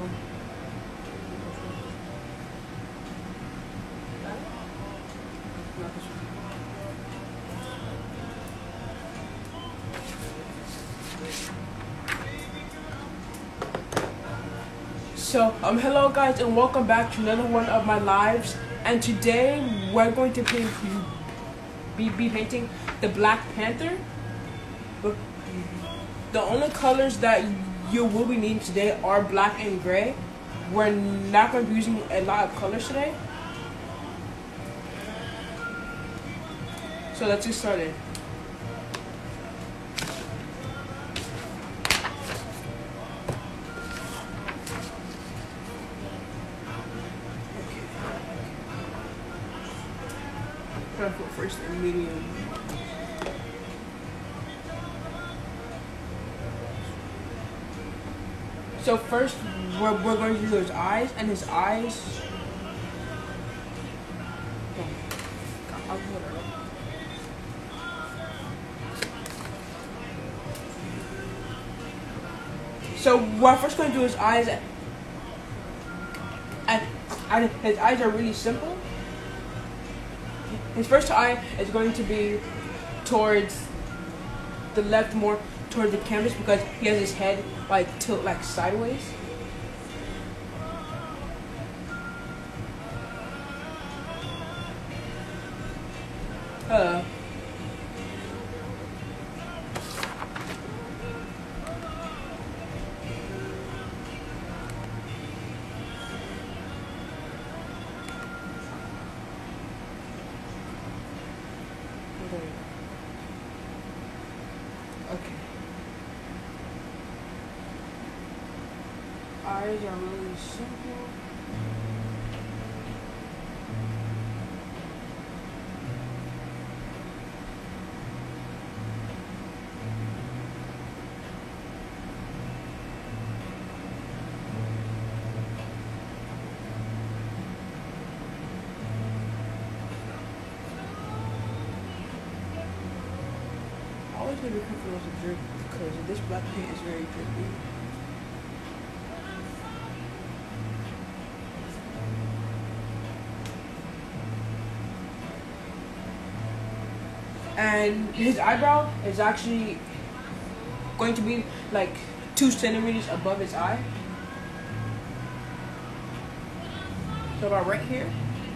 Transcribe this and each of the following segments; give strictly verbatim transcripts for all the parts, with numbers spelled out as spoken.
So, um, hello guys, and welcome back to another one of my lives. And today we're going to paint, be be painting the Black Panther. But the only colors that you will be needing today are black and gray. We're not going to be using a lot of colors today. So let's get started. I'm gonna put first and medium. So first, we're, we're going to do his eyes, and his eyes. So we're first going to do his eyes, and, and his eyes are really simple. His first eye is going to be towards the left, more towards the canvas, because he has his head like tilt like sideways. Uh. Okay. Eyes are really simple. Always gonna be careful with the drip, because this black paint is very drippy. And his eyebrow is actually going to be like two centimeters above his eye. So about right here.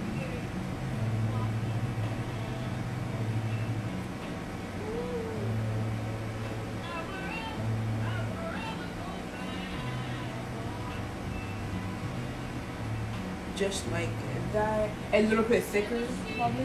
Just like that. A little bit thicker, probably.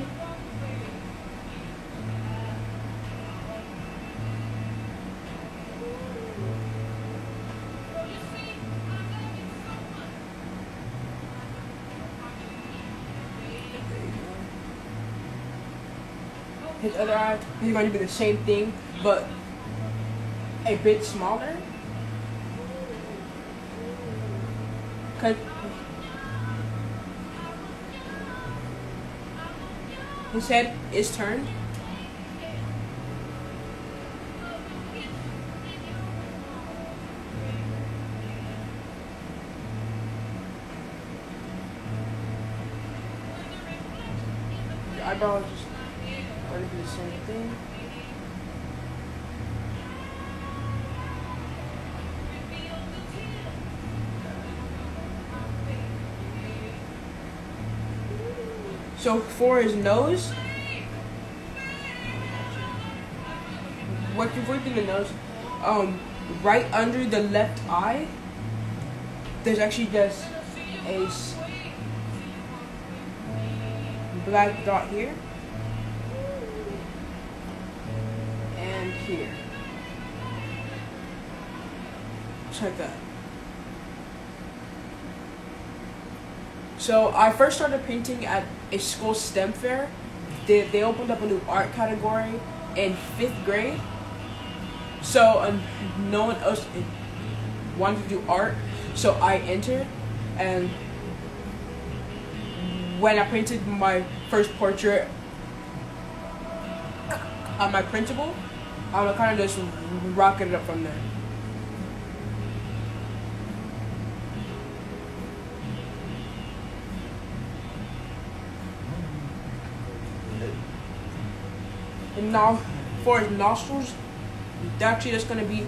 His other eye is going to be the same thing, but a bit smaller. Cause his head is turned. The eyebrow is just going to be the same thing. So for his nose, what you're working the nose, um, right under the left eye, there's actually just a black dot here and here, just like that. So I first started painting at a school STEM fair. They, they opened up a new art category in fifth grade. So um, no one else wanted to do art, so I entered. And when I painted my first portrait on my principal, I would kind of just rocket it up from there. now for his nostrils, actually that's gonna be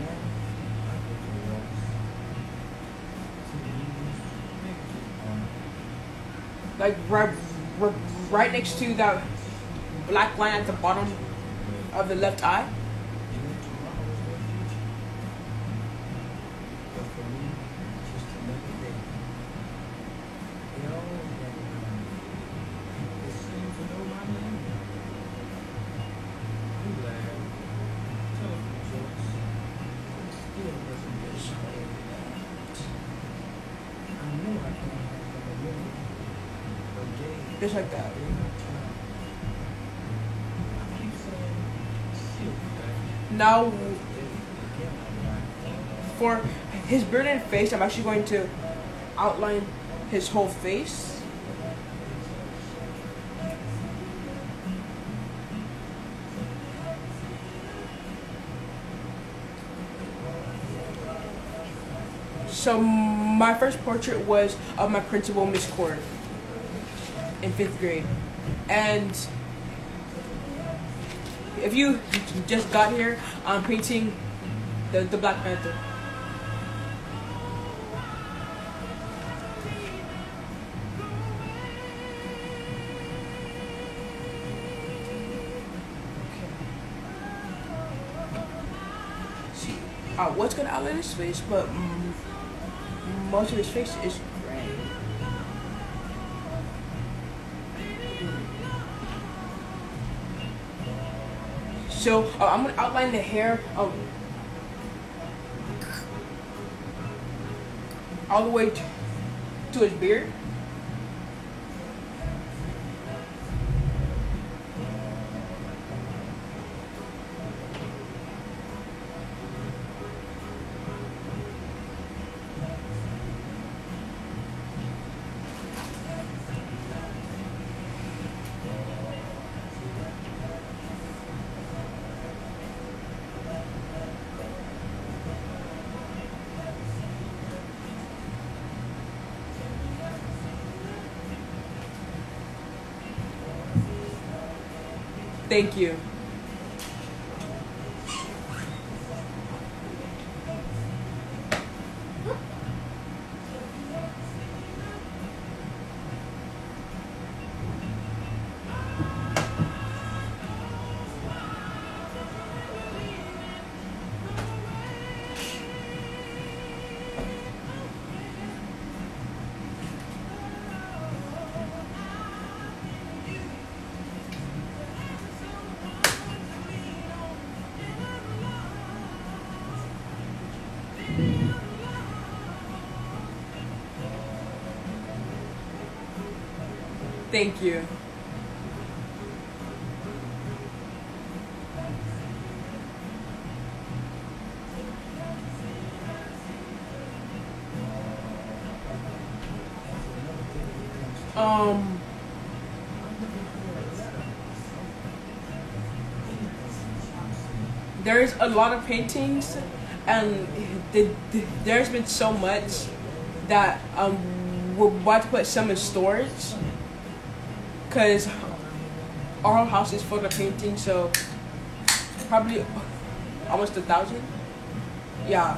like right, right, right next to that black line at the bottom of the left eye. Just like that. Now, for his beard and face, I'm actually going to outline his whole face. So my first portrait was of my principal, Miss Cord, in fifth grade. And if you just got here, I'm painting the, the Black Panther. See, I was gonna outline his face, but mm, most of his face is gray. So uh, I'm gonna outline the hair um, all the way to, to his beard. Thank you. Thank you. Um, there's a lot of paintings, and the, the, there's been so much that um we're about to put some in storage, because our house is full of paintings, so probably almost a thousand. Yeah.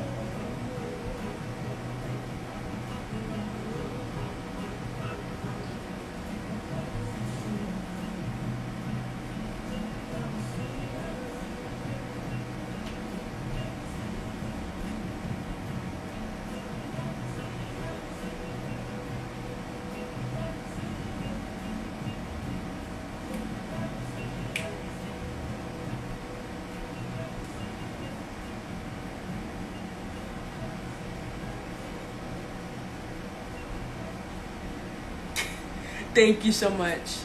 Thank you so much.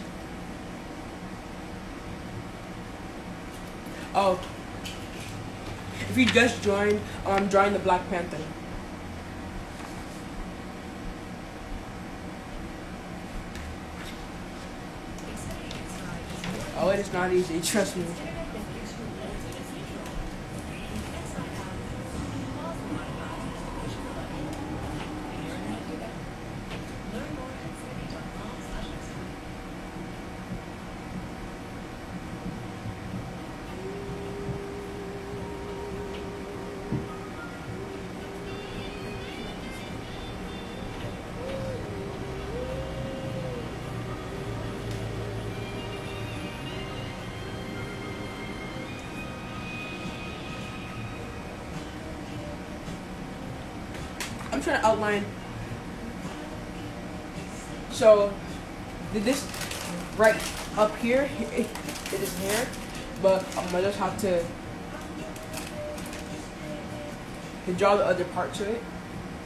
Oh, if you just joined, I'm drawing the Black Panther. Oh, it is not easy, trust me. I'm trying to outline. So this right up here, it, it is hair, but I'm gonna just have to, to draw the other part to it.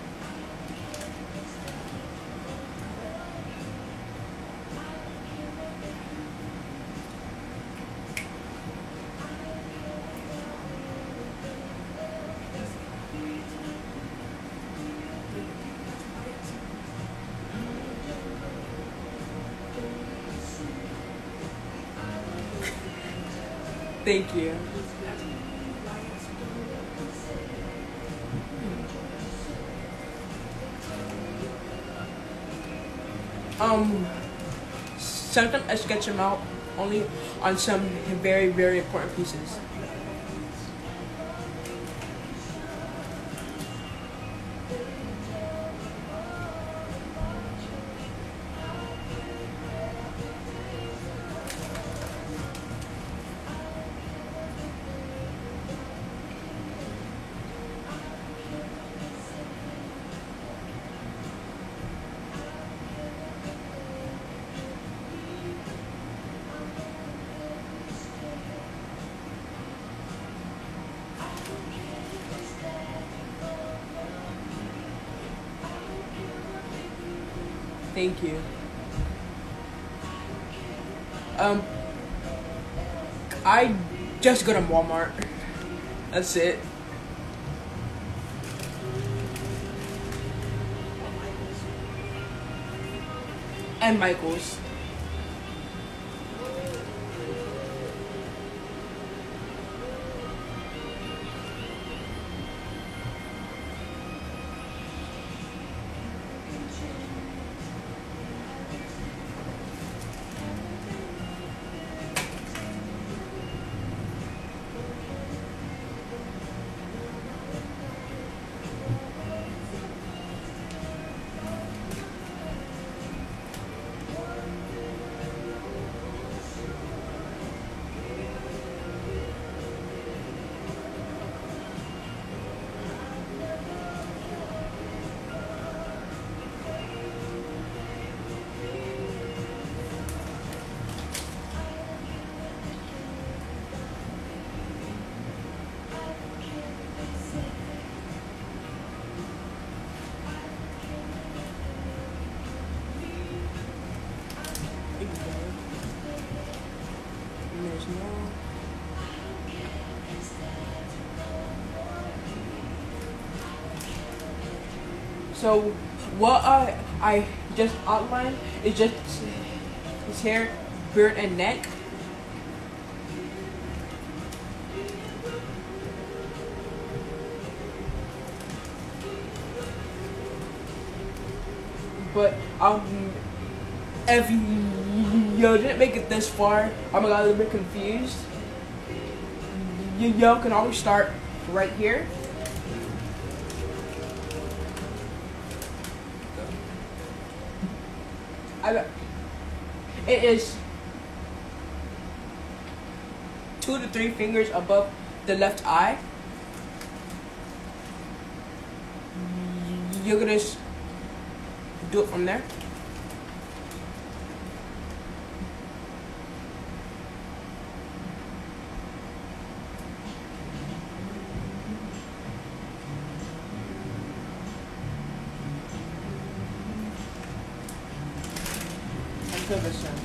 Thank you. Um, sometimes I sketch them out only on some very, very important pieces. Thank you. Um, I just go to Walmart. That's it. And Michael's. So what I I just outlined is just his hair, beard, and neck. But um, if you, you didn't make it this far, I'm a little bit confused. You y'all can always start right here. I, it is two to three fingers above the left eye. You're gonna do it from there. Until this one.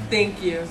Thank you.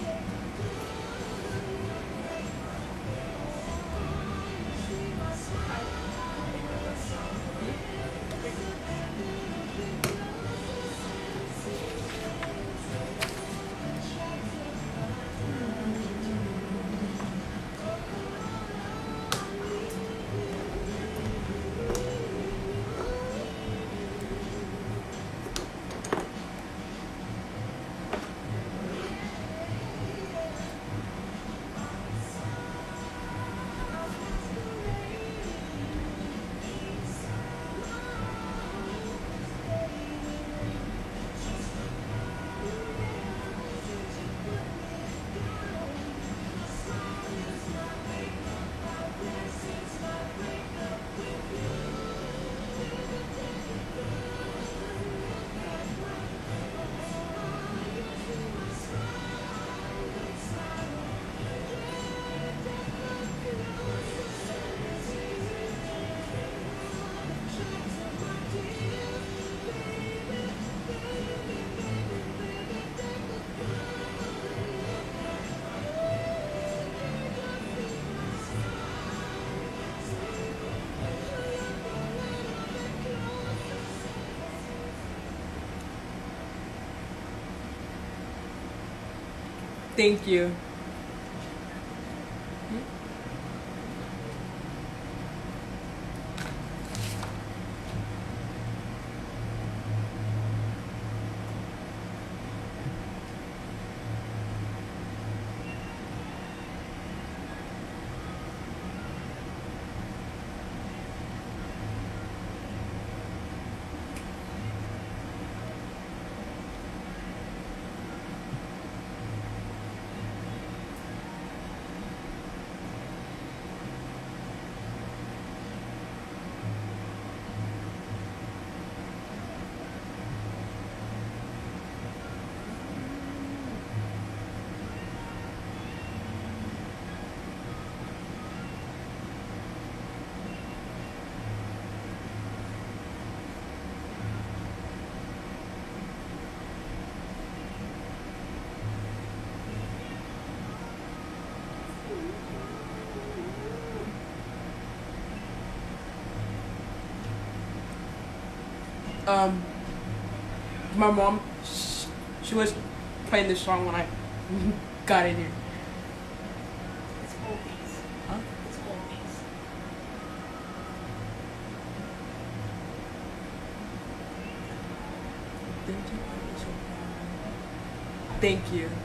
Thank you. Um, my mom, she, she was playing this song when I got in here. It's oldies. Huh? It's oldies. Thank you.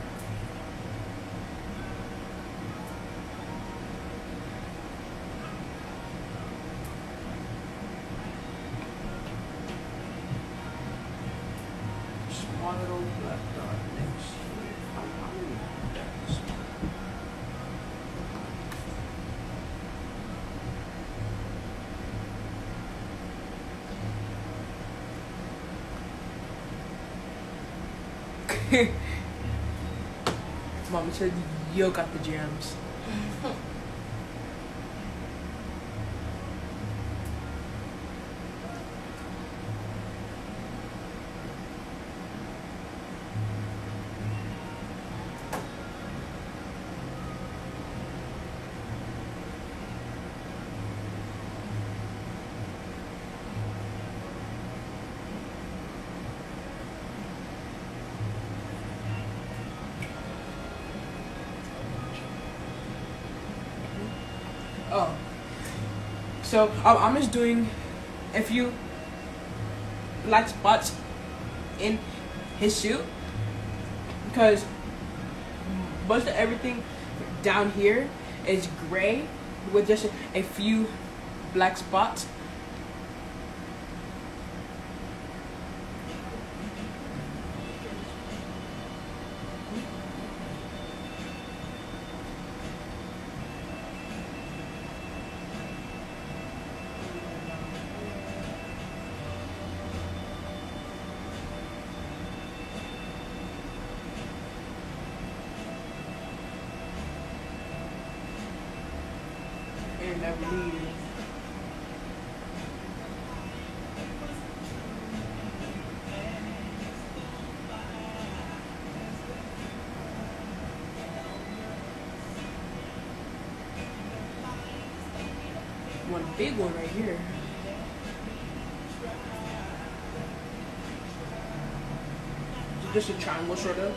Small little black dot next to it. That's Mama said you got the jams. Oh, so um, I'm just doing a few black spots in his suit because most of everything down here is gray with just a, a few black spots. And I believe one big one right here. Just a triangle, sort of.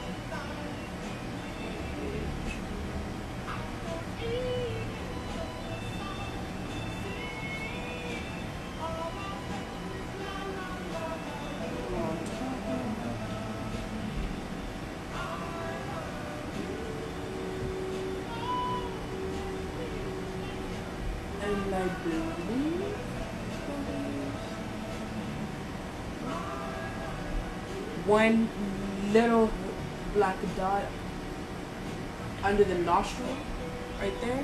And I believe one little black dot under the nostril right there.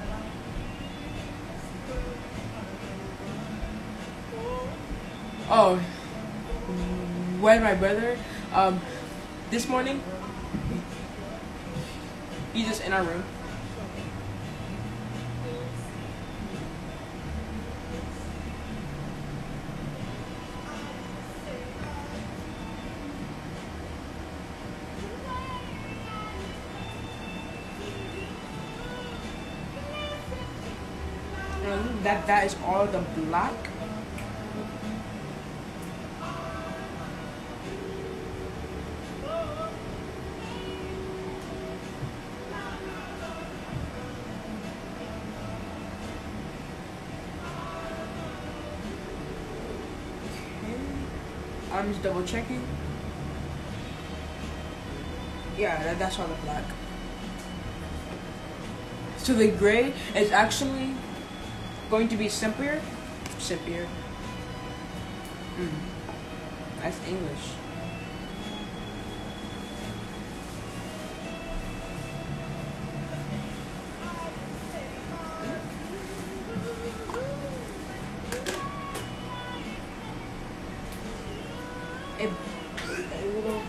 Oh, when my brother um this morning, he's just in our room. And that that is all the black. I'm just double checking. Yeah, that, that's all the black. So the gray is actually going to be simpler. Simpler. Mm. That's English. A, a little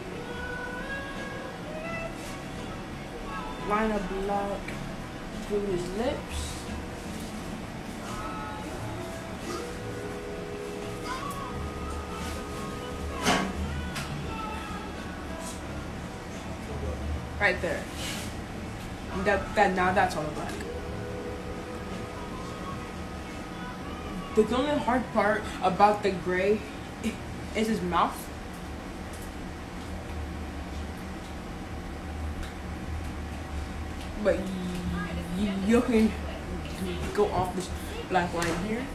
line of black through his lips. Right there. That that now that's all black. The only hard part about the gray is his mouth. But you, you can go off this black line here.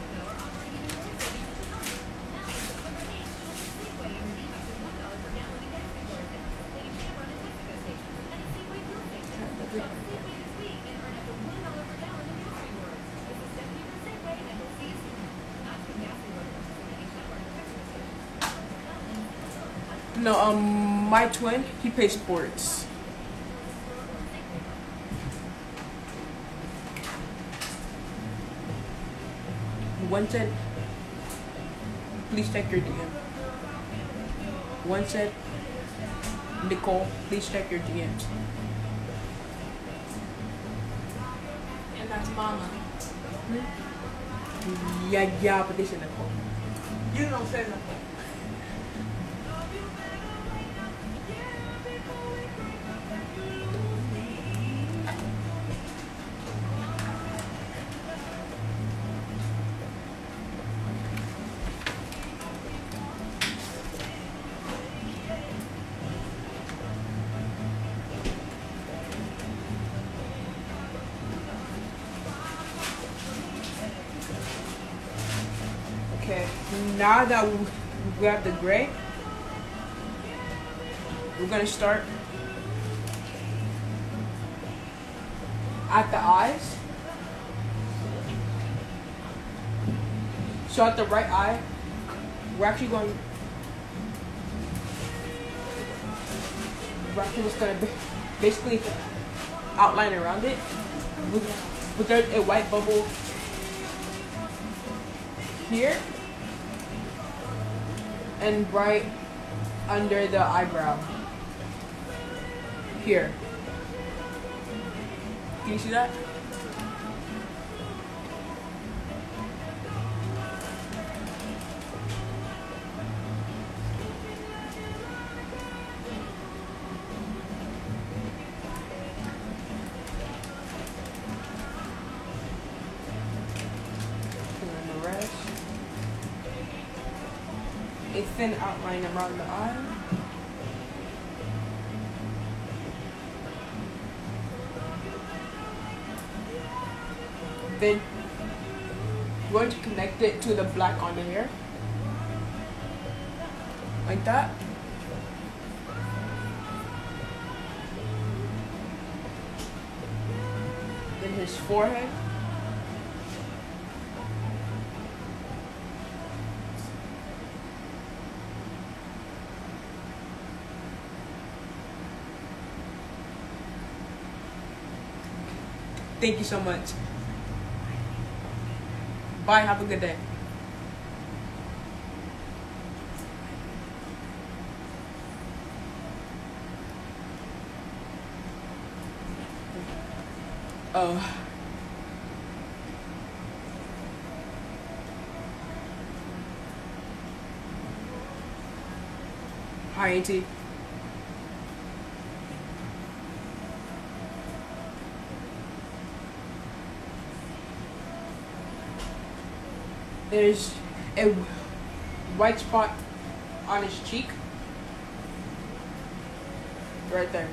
No, um, my twin, he plays sports. One said, please check your D M. One said, Nicole, please check your D Ms. And that's Mama. Hmm? Yeah, yeah, but they said Nicole. You don't say nothing. Okay, now that we have the gray, we're gonna start at the eyes. So at the right eye, we're actually going, we're actually just gonna basically outline around it with, with a white bubble here and right under the eyebrow here. Can you see that? rest. A thin outline around the eye. Then we're going to connect it to the black on the hair. Like that. Then his forehead. Thank you so much. Bye, have a good day. Oh. Hi, Auntie. There's a white spot on his cheek. Right there.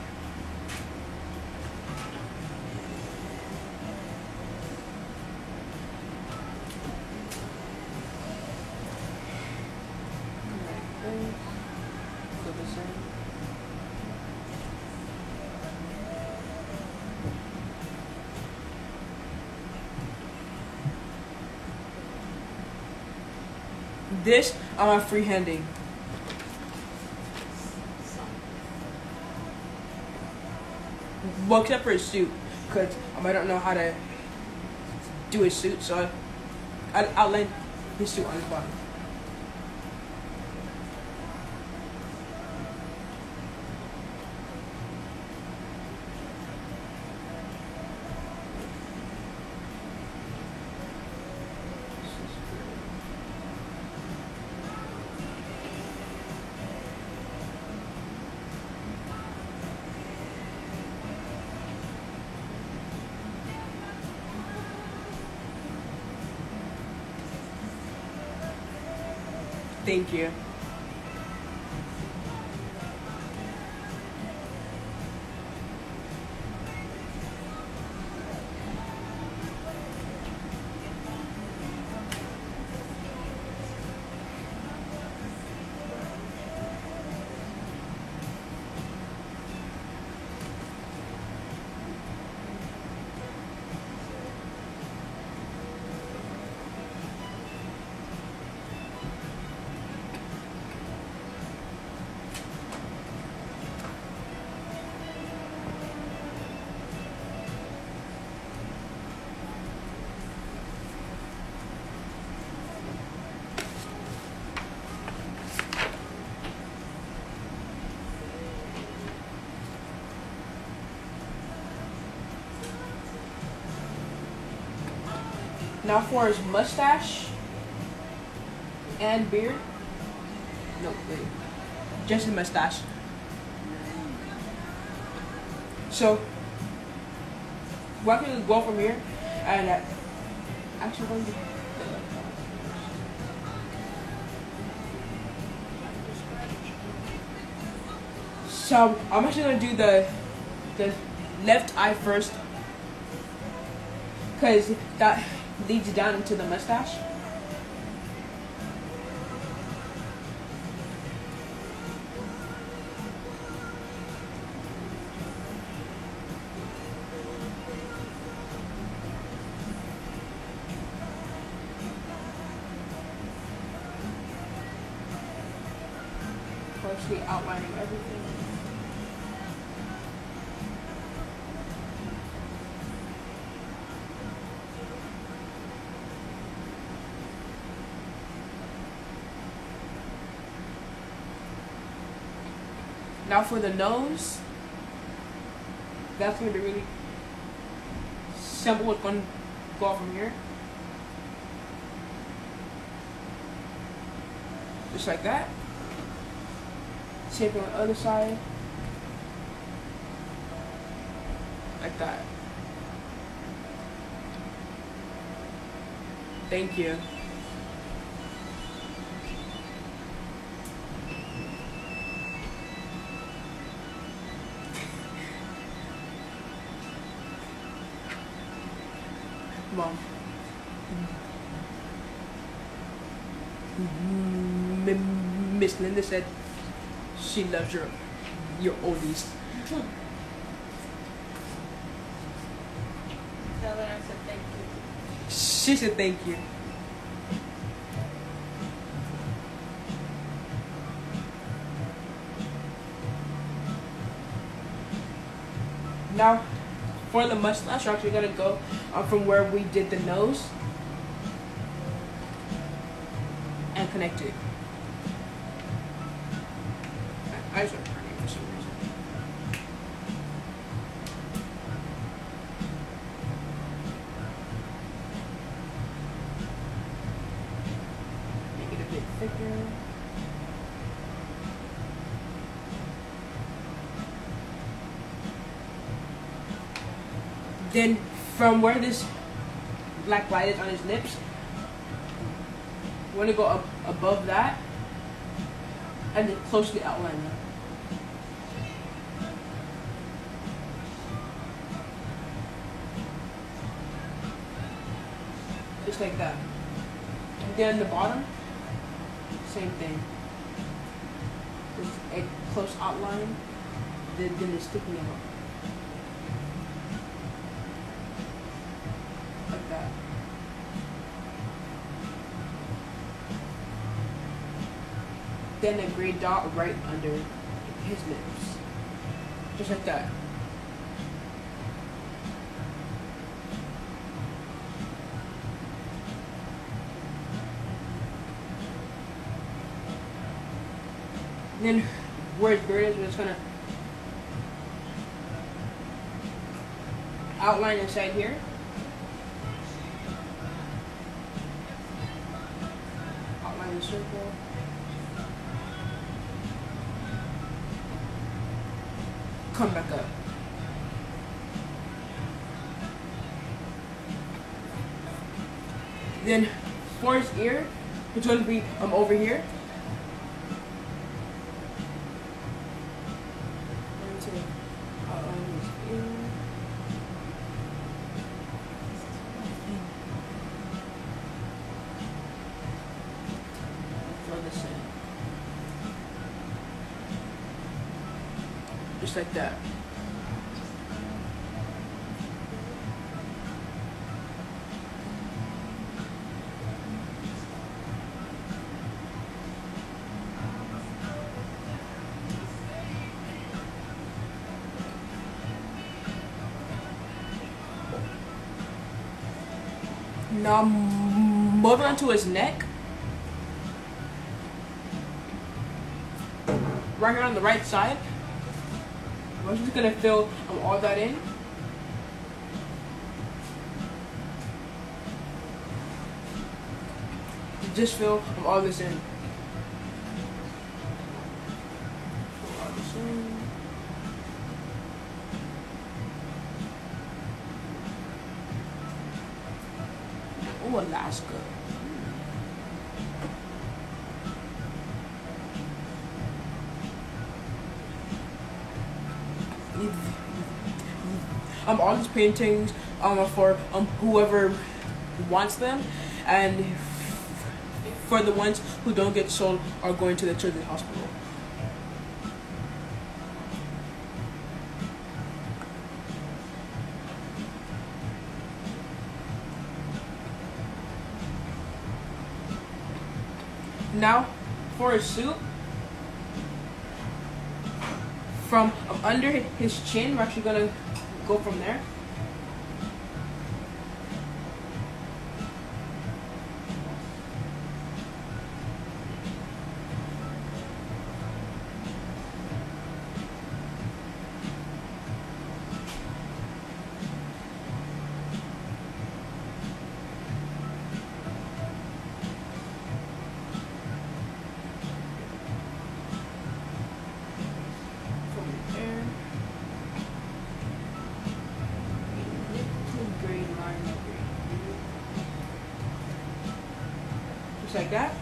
This I'm freehanding. Well, except for his suit, because um, I don't know how to do his suit, so I, I, I'll lend his suit on his body. Thank you. Now for his mustache and beard. No, wait. Just his mustache. So, we're going to go from here and uh, actually going to. So, I'm actually going to do the, the left eye first. Because that leads down into the mustache. Partially outlining everything. Now for the nose, that's going to be really simple. It's going to go from here. Just like that. Same thing on the other side. Like that. Thank you. Mom. M- Miss Linda said she loves your your oldies. Tell her I said thank you. She said thank you. Now, for the mustache, we're actually gonna go uh, from where we did the nose and connect it. My eyes are burning for some reason. Make it a bit thicker. Then, from where this black light is on his lips, we're gonna go up above that and then closely outline that. Just like that. And then the bottom, same thing. Just a close outline, then, then it's sticking out. Like that. Then a gray dot right under his lips. Just like that. And then where his beard is, we're just gonna outline inside here. Outline the circle. Come back up. Then for his ear, it's going to be um over here. Outline his ear. Throw this in. Just like that. Now m- moving on to his neck. Right here on the right side. We're just gonna fill um, all that in. Just fill um, all this in. Fill all this in. Oh, Alaska. Um, all these paintings um, are for um, whoever wants them, and for the ones who don't get sold are going to the children's hospital. Now, for his suit, from um, under his chin, we're actually gonna go from there. From there. just like that.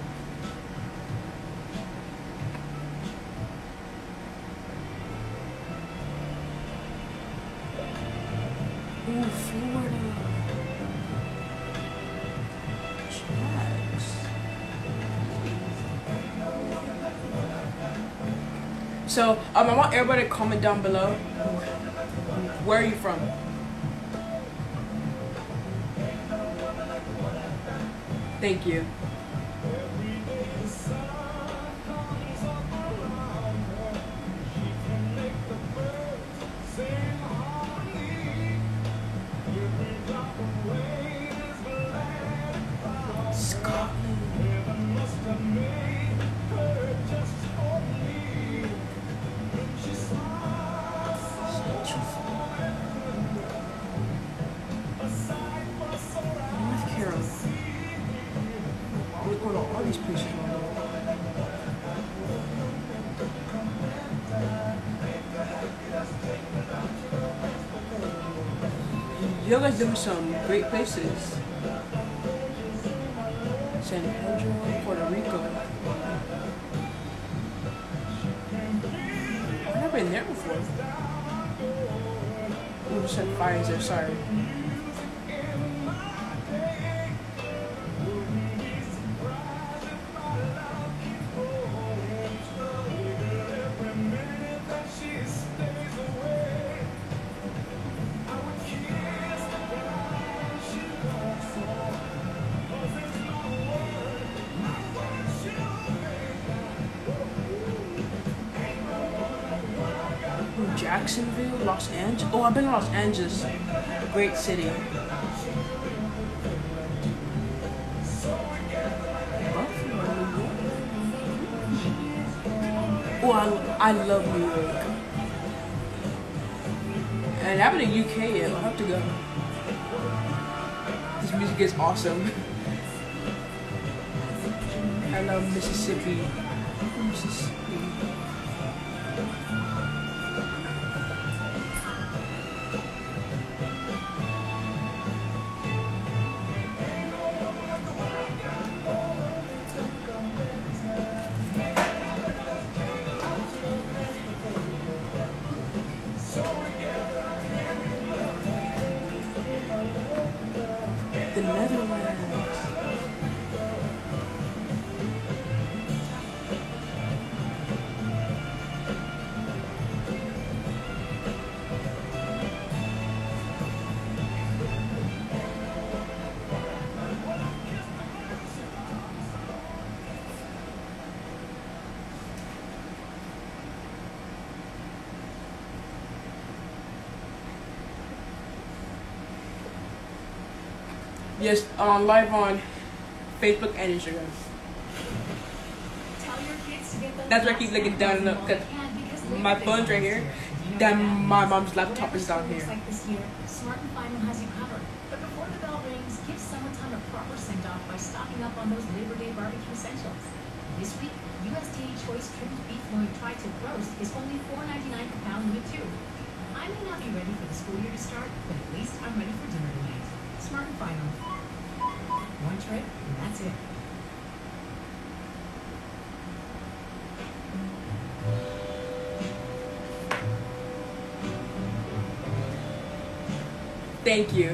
Ooh, Florida. Jags. So, um, I want everybody to comment down below. Where are you from? Thank you. All these places you guys doing some great places. San Pedro, Puerto Rico. I've never been there before. Ooh, just had fires there, sorry. Jacksonville, Los Angeles. Oh, I've been to Los Angeles. Great city. Oh, I, I love New York. And I've been to U K yet. I'll have to go. This music is awesome. I love Mississippi. Mississippi. The Netherlands. Yes, um, live on Facebook and Instagram. That's why I keep looking down look, cause my phone's right here. Then my mom's laptop is down here. Like this year, Smart and Final has you covered. But before the bell rings, give summertime a proper send off by stocking up on those Labor Day barbecue essentials. This week, U S D A Choice Trimmed Beef Loin Tri-Tip Roast is only four ninety-nine per pound with two. I may not be ready for the school year to start, but at least I'm ready for dinner tonight. Smart and Final. One trip, and that's it. Thank you.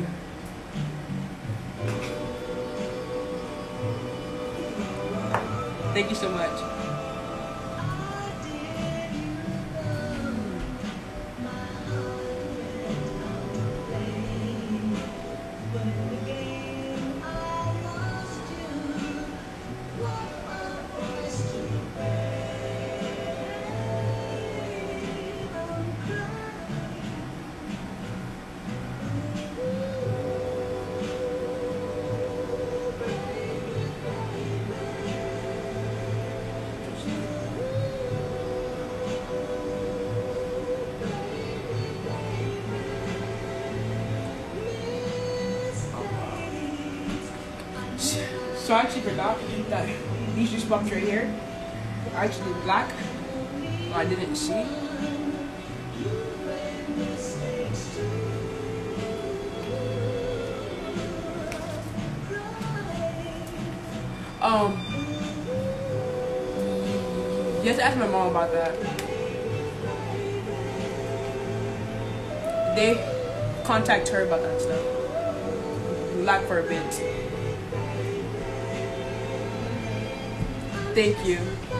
Thank you so much. So I actually forgot that these juice boxes right here are actually black. I didn't see. Um, you have to ask my mom about that. They contact her about that stuff. Like for a bit. Thank you.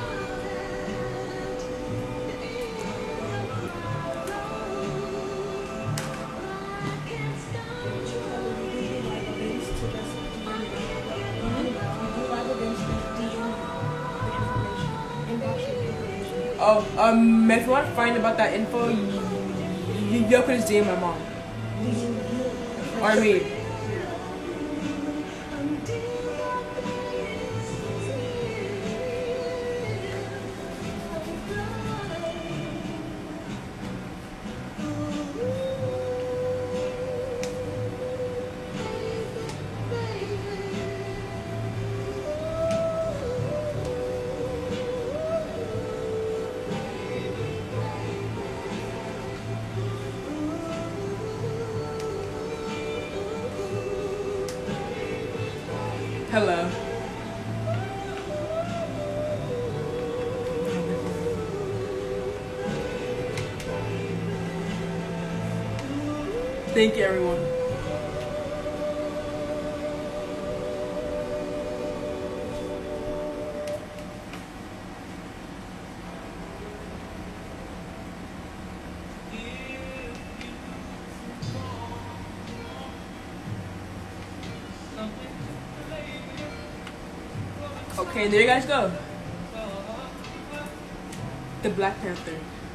Oh, um, if you want to find about that info, you, you, you could just D M my mom. Or me. Hello. Thank you, everyone. Okay, there you guys go. The Black Panther.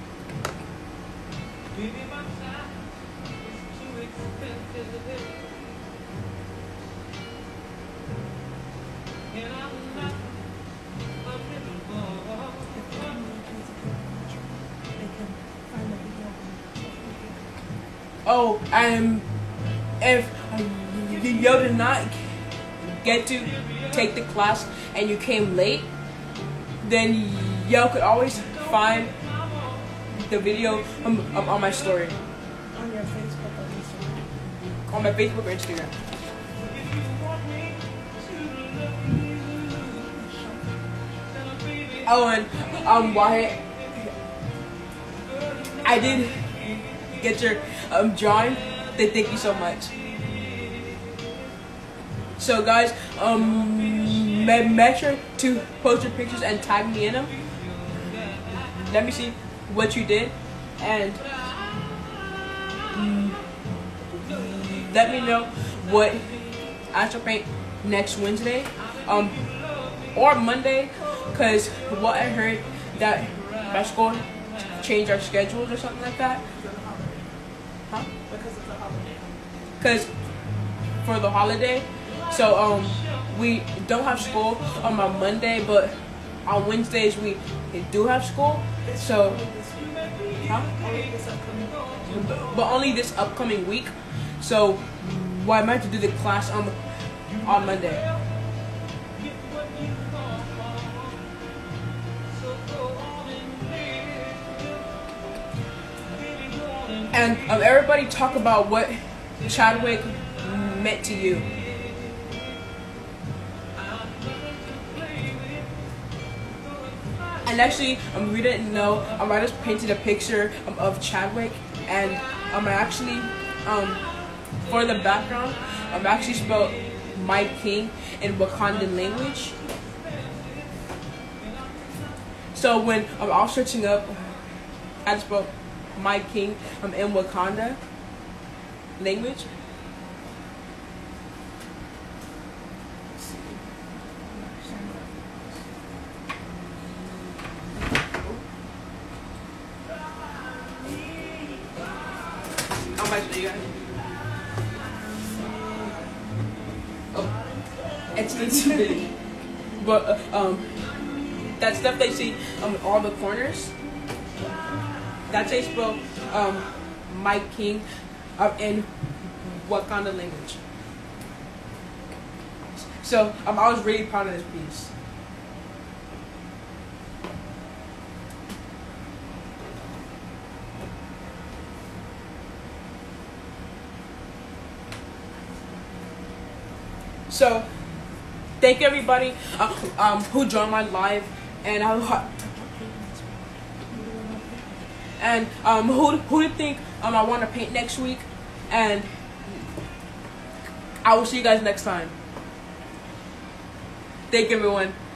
Oh, and if you did not get to take the class and you came late, then y'all could always find the video um, um, on my story. On your Facebook or Instagram? On my Facebook or Instagram. Oh, and um, Wyatt, I did get your um drawing. Then thank you so much. So guys, um, make sure to post your pictures and tag me in them. Let me see what you did, and mm, let me know what I shall paint next Wednesday, um, or Monday, cause what I heard that my school changed our schedules or something like that. Huh? Because it's a holiday. Cause for the holiday. So um, we don't have school on my Monday, but on Wednesdays we do have school. So, huh? But only this upcoming week. So, well, I might have to do the class on on Monday. And um, everybody talk about what Chadwick meant to you. And actually, um, we didn't know, um, I just painted a picture um, of Chadwick, and um, I actually, um, for the background, um, I actually spelled Mike King in Wakandan language. So when um, I was searching up, I just spelled Mike King um, in Wakanda language. You guys. Oh, it's too big. But uh, um, that stuff they see um all the corners. That's a spell um Mike King uh, in Wakanda language. So um, I was really proud of this piece. So, thank everybody uh, um, who joined my live, and I, and um, who who do you think um I want to paint next week, and I will see you guys next time. Thank you, everyone.